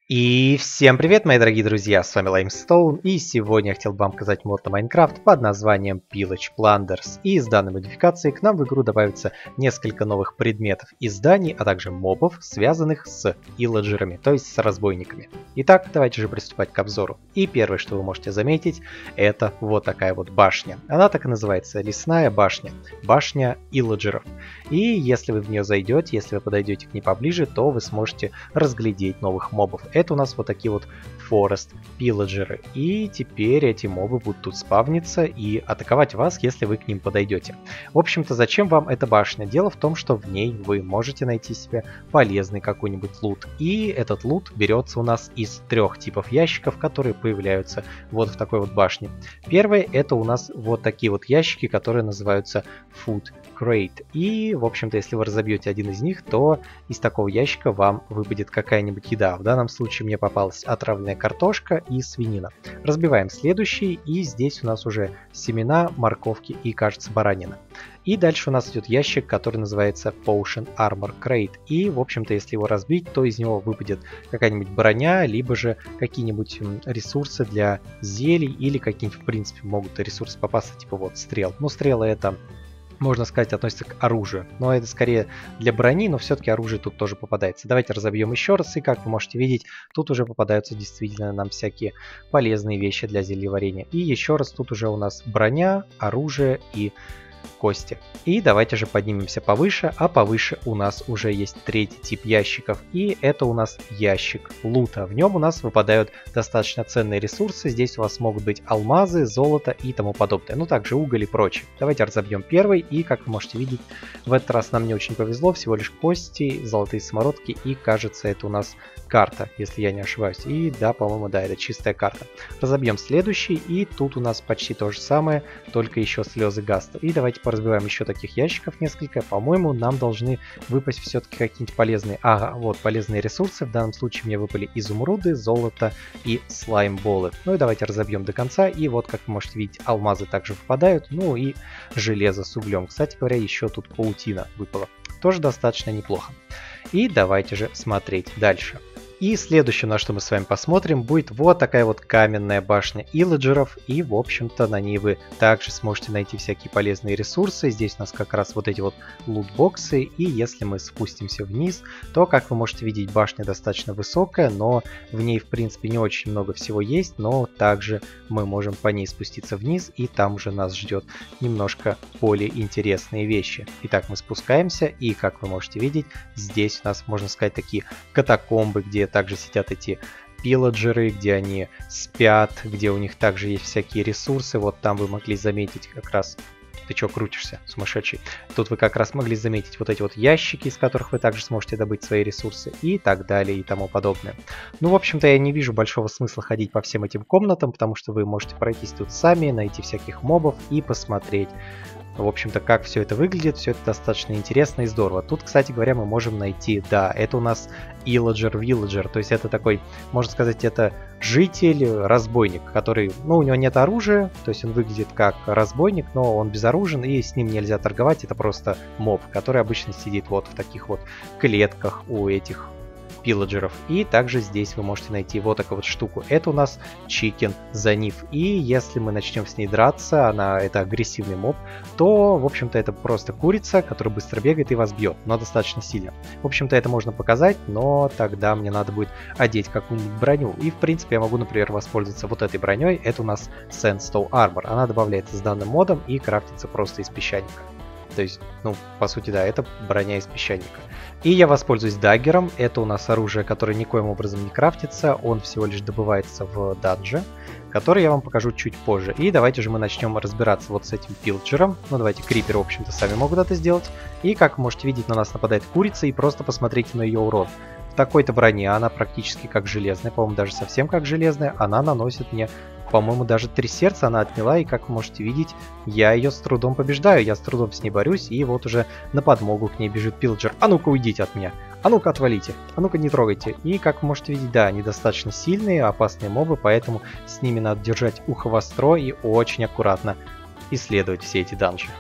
И всем привет, мои дорогие друзья, с вами Limestone, и сегодня я хотел бы вам показать мод на Майнкрафт под названием Pillage Plunders. И с данной модификацией к нам в игру добавится несколько новых предметов и зданий, а также мобов, связанных с пилладжерами, то есть с разбойниками. Итак, давайте же приступать к обзору. И первое, что вы можете заметить, это вот такая вот башня. Она так и называется, лесная башня, башня пилладжеров. И если вы в нее зайдете, если вы подойдете к ней поближе, то вы сможете разглядеть новых мобов. Это у нас вот такие вот Forest пилладжеры. И теперь эти мобы будут тут спавниться и атаковать вас, если вы к ним подойдете. В общем-то, зачем вам эта башня? Дело в том, что в ней вы можете найти себе полезный какой-нибудь лут. И этот лут берется у нас из трех типов ящиков, которые появляются вот в такой вот башне. Первый это у нас вот такие вот ящики, которые называются Food Crate. И, в общем-то, если вы разобьете один из них, то из такого ящика вам выпадет какая-нибудь еда. В данном случае мне попалась отравленная картошка и свинина. Разбиваем следующий, и здесь у нас уже семена, морковки и, кажется, баранина. И дальше у нас идет ящик, который называется Potion Armor Crate. И, в общем-то, если его разбить, то из него выпадет какая-нибудь броня, либо же какие-нибудь ресурсы для зелий, или какие-нибудь, в принципе, могут ресурсы попасться, типа вот стрел. Ну, стрелы это, можно сказать, относится к оружию. Но это скорее для брони, но все-таки оружие тут тоже попадается. Давайте разобьем еще раз, и как вы можете видеть, тут уже попадаются действительно нам всякие полезные вещи для зельеварения. И еще раз, тут уже у нас броня, оружие и кости. И давайте же поднимемся повыше, а повыше у нас уже есть третий тип ящиков, и это у нас ящик лута. В нем у нас выпадают достаточно ценные ресурсы, здесь у вас могут быть алмазы, золото и тому подобное, ну также уголь и прочее. Давайте разобьем первый, и как вы можете видеть, в этот раз нам не очень повезло, всего лишь кости, золотые самородки, и кажется, это у нас карта, если я не ошибаюсь. И да, по-моему, да, это чистая карта. Разобьем следующий, и тут у нас почти то же самое, только еще слезы Гаста. И давайте поразбиваем еще таких ящиков несколько. По-моему, нам должны выпасть все-таки какие-нибудь полезные... Ага, вот полезные ресурсы. В данном случае мне выпали изумруды, золото и слаймболы. Ну и давайте разобьем до конца. И вот, как вы можете видеть, алмазы также выпадают. Ну и железо с углем. Кстати говоря, еще тут паутина выпала. Тоже достаточно неплохо. И давайте же смотреть дальше. И следующее, на что мы с вами посмотрим, будет вот такая вот каменная башня пилладжеров. И, в общем-то, на ней вы также сможете найти всякие полезные ресурсы. Здесь у нас как раз вот эти вот лутбоксы. И если мы спустимся вниз, то, как вы можете видеть, башня достаточно высокая, но в ней, в принципе, не очень много всего есть. Но также мы можем по ней спуститься вниз, и там уже нас ждет немножко более интересные вещи. Итак, мы спускаемся, и, как вы можете видеть, здесь у нас, можно сказать, такие катакомбы, где также сидят эти пилладжеры, где они спят, где у них также есть всякие ресурсы. Вот там вы могли заметить как раз... Ты чё крутишься, сумасшедший? Тут вы как раз могли заметить вот эти вот ящики, из которых вы также сможете добыть свои ресурсы и так далее и тому подобное. Ну, в общем-то, я не вижу большого смысла ходить по всем этим комнатам, потому что вы можете пройтись тут сами, найти всяких мобов и посмотреть. В общем-то, как все это выглядит, все это достаточно интересно и здорово. Тут, кстати говоря, мы можем найти, да, это у нас Illager-Villager, то есть это такой, можно сказать, это житель-разбойник, который, ну, у него нет оружия, то есть он выглядит как разбойник, но он безоружен, и с ним нельзя торговать, это просто моб, который обычно сидит вот в таких вот клетках у этих пилладжеров. И также здесь вы можете найти вот такую вот штуку. Это у нас Chicken Zanif. И если мы начнем с ней драться, это агрессивный моб, то, в общем-то, это просто курица, которая быстро бегает и вас бьет, но достаточно сильно. В общем-то, это можно показать, но тогда мне надо будет одеть какую-нибудь броню. И, в принципе, я могу, например, воспользоваться вот этой броней. Это у нас Sandstone Armor. Она добавляется с данным модом и крафтится просто из песчаника. То есть, ну, по сути, да, это броня из песчаника. И я воспользуюсь даггером. Это у нас оружие, которое никоим образом не крафтится. Он всего лишь добывается в данже, который я вам покажу чуть позже. И давайте же мы начнем разбираться вот с этим пилджером. Ну, давайте, криперы, в общем-то, сами могут это сделать. И, как вы можете видеть, на нас нападает курица, и просто посмотрите на ее урон. В такой-то броне она практически как железная, по-моему, даже совсем как железная. Она наносит мне... По-моему, даже 3 сердца она отняла, и, как вы можете видеть, я ее с трудом побеждаю, я с трудом с ней борюсь, и вот уже на подмогу к ней бежит пилджер. А ну-ка уйдите от меня, а ну-ка отвалите, а ну-ка не трогайте. И, как вы можете видеть, да, они достаточно сильные, опасные мобы, поэтому с ними надо держать ухо востро и очень аккуратно исследовать все эти данжи.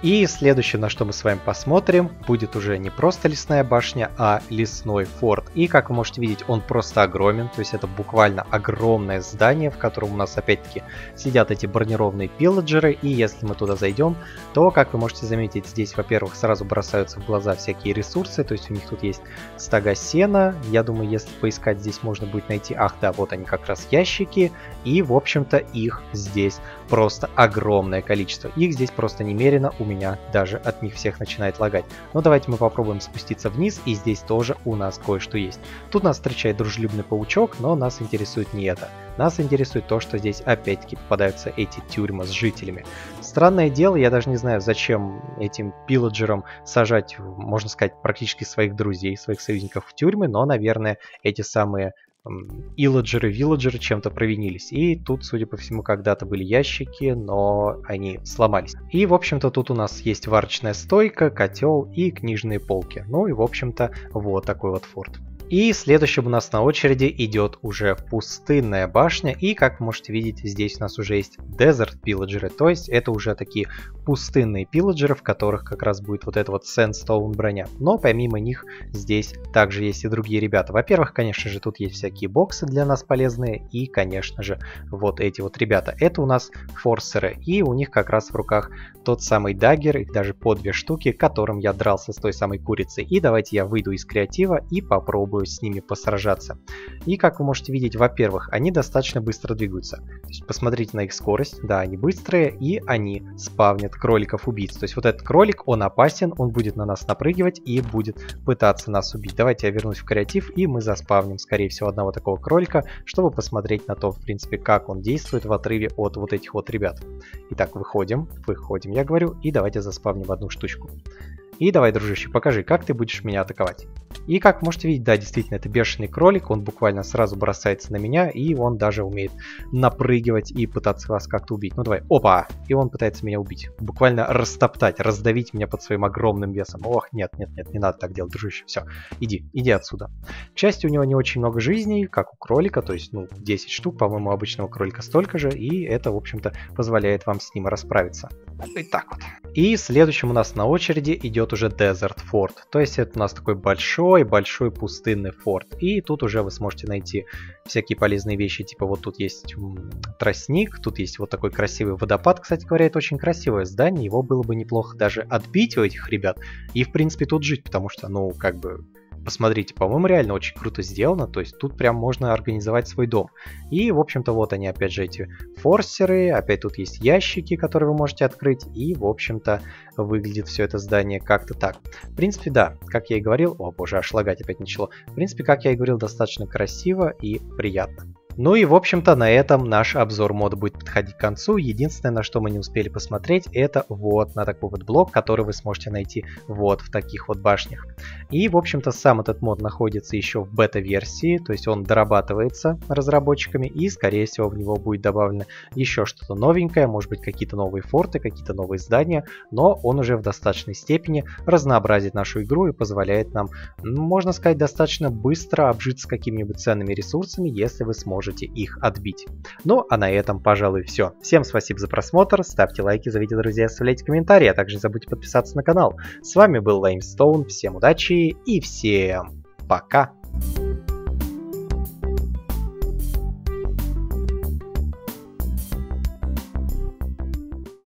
И следующее, на что мы с вами посмотрим, будет уже не просто лесная башня, а лесной форт. И как вы можете видеть, он просто огромен, то есть это буквально огромное здание, в котором у нас опять-таки сидят эти бронированные пилладжеры. И если мы туда зайдем, то, как вы можете заметить, здесь, во-первых, сразу бросаются в глаза всякие ресурсы, то есть у них тут есть стога сена. Я думаю, если поискать, здесь можно будет найти, ах да, вот они как раз ящики. И, в общем-то, их здесь просто огромное количество. Их здесь просто немерено, у меня даже от них всех начинает лагать. Но давайте мы попробуем спуститься вниз, и здесь тоже у нас кое-что есть. Тут нас встречает дружелюбный паучок, но нас интересует не это. Нас интересует то, что здесь опять-таки попадаются эти тюрьмы с жителями. Странное дело, я даже не знаю, зачем этим пилладжерам сажать, можно сказать, практически своих друзей, своих союзников в тюрьмы, но, наверное, эти самые илладжеры, вилладжеры чем-то провинились. И тут, судя по всему, когда-то были ящики, но они сломались. И, в общем-то, тут у нас есть варочная стойка, котел и книжные полки. Ну и, в общем-то, вот такой вот форт. И следующим у нас на очереди идет уже пустынная башня. И, как вы можете видеть, здесь у нас уже есть Desert пилладжеры. То есть это уже такие пустынные пилладжеры, в которых как раз будет вот эта вот Sandstone броня. Но помимо них здесь также есть и другие ребята. Во-первых, конечно же, тут есть всякие боксы для нас полезные. И, конечно же, вот эти вот ребята. Это у нас форсеры. И у них как раз в руках тот самый даггер, их даже по 2 штуки, которым я дрался с той самой курицей. И давайте я выйду из креатива и попробую с ними посражаться. И как вы можете видеть, во-первых, они достаточно быстро двигаются. То есть посмотрите на их скорость. Да, они быстрые, и они спавнят кроликов-убийц. То есть вот этот кролик, он опасен, он будет на нас напрыгивать и будет пытаться нас убить. Давайте я вернусь в креатив, и мы заспавним, скорее всего, одного такого кролика, чтобы посмотреть на то, в принципе, как он действует в отрыве от вот этих вот ребят. Итак, выходим, я говорю, и давайте заспавним одну штучку. И давай, дружище, покажи, как ты будешь меня атаковать. И как можете видеть, да, действительно, это бешеный кролик, он буквально сразу бросается на меня, и он даже умеет напрыгивать и пытаться вас как-то убить. Ну давай, опа! И он пытается меня убить. Буквально растоптать, раздавить меня под своим огромным весом. Ох, нет, не надо так делать, дружище, все, иди отсюда. К счастью, у него не очень много жизней, как у кролика, то есть, 10 штук, по-моему, у обычного кролика столько же, и это, в общем-то, позволяет вам с ним расправиться. И так вот. И следующим у нас на очереди идет уже Desert Fort. То есть это у нас такой большой пустынный форт. И тут уже вы сможете найти всякие полезные вещи. Типа вот тут есть тростник, тут есть вот такой красивый водопад. Кстати говоря, это очень красивое здание. Его было бы неплохо даже отбить у этих ребят. И в принципе тут жить, потому что, посмотрите, по-моему, реально очень круто сделано. То есть тут прям можно организовать свой дом. И, в общем-то, вот они, опять же, эти форсеры. Опять тут есть ящики, которые вы можете открыть. И, в общем-то, выглядит все это здание как-то так. В принципе, да, как я и говорил... О, боже, аж лагать опять начало. В принципе, как я и говорил, достаточно красиво и приятно. Ну и, в общем-то, на этом наш обзор мода будет подходить к концу. Единственное, на что мы не успели посмотреть, это вот на такой вот блок, который вы сможете найти вот в таких вот башнях. И, в общем-то, сам этот мод находится еще в бета-версии, то есть он дорабатывается разработчиками, и, скорее всего, в него будет добавлено еще что-то новенькое, может быть, какие-то новые форты, какие-то новые здания, но он уже в достаточной степени разнообразит нашу игру и позволяет нам, можно сказать, достаточно быстро обжиться какими-нибудь ценными ресурсами, если вы сможете их отбить. Ну, а на этом, пожалуй, все. Всем спасибо за просмотр, ставьте лайки за видео, друзья, оставляйте комментарии, а также не забудьте подписаться на канал. С вами был Limestone, всем удачи и всем пока!